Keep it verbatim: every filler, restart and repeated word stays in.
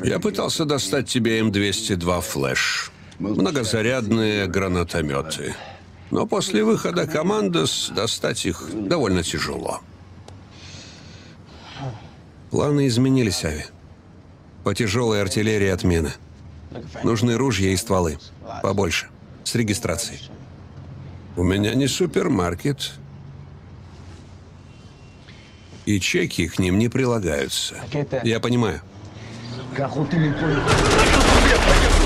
Я пытался достать тебе эм двести два флэш. Многозарядные гранатометы. Но после выхода Командос достать их довольно тяжело. Планы изменились, Ави. По тяжелой артиллерии отмена. Нужны ружья и стволы. Побольше. С регистрацией. У меня не супермаркет. И чеки к ним не прилагаются. Я понимаю. Как у ты